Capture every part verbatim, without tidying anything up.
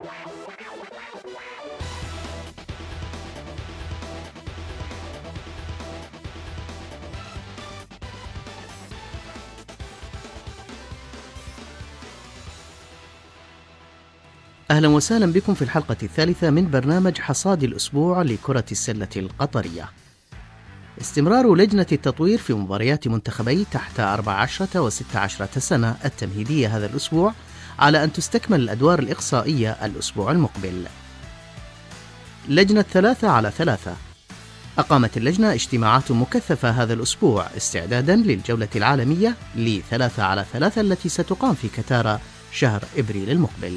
أهلا وسهلا بكم في الحلقة الثالثة من برنامج حصاد الأسبوع لكرة السلة القطرية. استمرار لجنة التطوير في مباريات منتخبي تحت أربع عشرة وستة عشرة سنة التمهيدية هذا الأسبوع، على أن تستكمل الأدوار الإقصائية الأسبوع المقبل. لجنة ثلاثة على ثلاثة. أقامت اللجنة اجتماعات مكثفة هذا الأسبوع استعدادا للجولة العالمية لثلاثة على ثلاثة التي ستقام في كتارا شهر إبريل المقبل.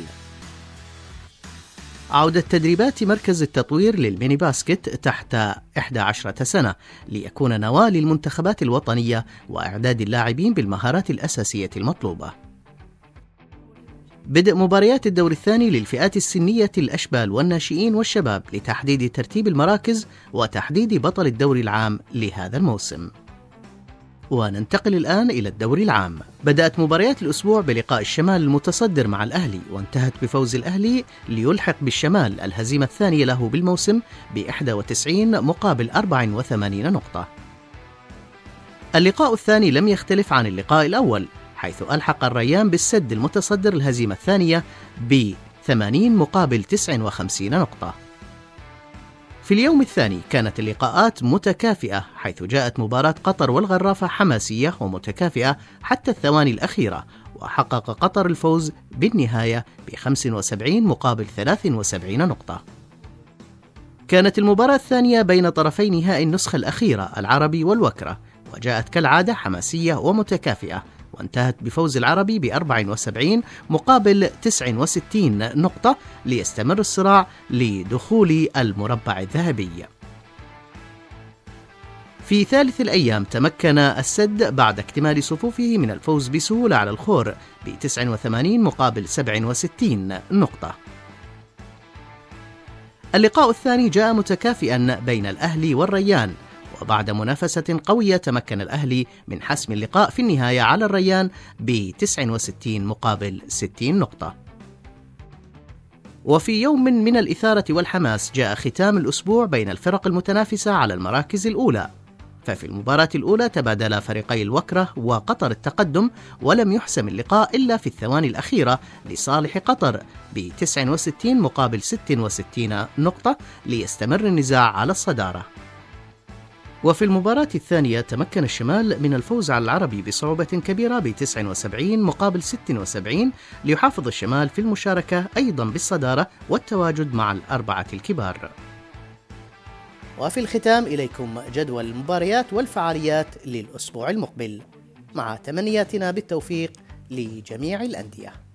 عودة تدريبات مركز التطوير للميني باسكت تحت إحدى عشرة سنة ليكون نواة للمنتخبات الوطنية وإعداد اللاعبين بالمهارات الأساسية المطلوبة. بدء مباريات الدور الثاني للفئات السنية الأشبال والناشئين والشباب لتحديد ترتيب المراكز وتحديد بطل الدوري العام لهذا الموسم. وننتقل الآن إلى الدوري العام. بدأت مباريات الأسبوع بلقاء الشمال المتصدر مع الأهلي، وانتهت بفوز الأهلي ليلحق بالشمال الهزيمة الثانية له بالموسم بإحدى وتسعين مقابل أربع وثمانين نقطة. اللقاء الثاني لم يختلف عن اللقاء الأول، حيث ألحق الريان بالسد المتصدر الهزيمة الثانية بثمانين مقابل تسع وخمسين نقطة. في اليوم الثاني كانت اللقاءات متكافئة، حيث جاءت مباراة قطر والغرافة حماسية ومتكافئة حتى الثواني الأخيرة، وحقق قطر الفوز بالنهاية بخمس وسبعين مقابل ثلاث وسبعين نقطة. كانت المباراة الثانية بين طرفي نهائي النسخة الأخيرة العربي والوكرة، وجاءت كالعادة حماسية ومتكافئة، وانتهت بفوز العربي بأربع وسبعين مقابل تسع وستين نقطة ليستمر الصراع لدخول المربع الذهبي. في ثالث الأيام تمكن السد بعد اكتمال صفوفه من الفوز بسهولة على الخور بتسع وثمانين مقابل سبع وستين نقطة. اللقاء الثاني جاء متكافئا بين الأهلي والريان، وبعد منافسة قوية تمكن الأهلي من حسم اللقاء في النهاية على الريان بتسع وستين مقابل ستين نقطة. وفي يوم من الإثارة والحماس جاء ختام الأسبوع بين الفرق المتنافسة على المراكز الأولى، ففي المباراة الأولى تبادل فريقي الوكرة وقطر التقدم، ولم يحسم اللقاء إلا في الثواني الأخيرة لصالح قطر بتسع وستين مقابل ست وستين نقطة ليستمر النزاع على الصدارة. وفي المباراة الثانية تمكن الشمال من الفوز على العربي بصعوبة كبيرة بتسع وسبعين مقابل ست وسبعين ليحافظ الشمال في المشاركة أيضا بالصدارة والتواجد مع الأربعة الكبار. وفي الختام إليكم جدول المباريات والفعاليات للأسبوع المقبل، مع تمنياتنا بالتوفيق لجميع الأندية.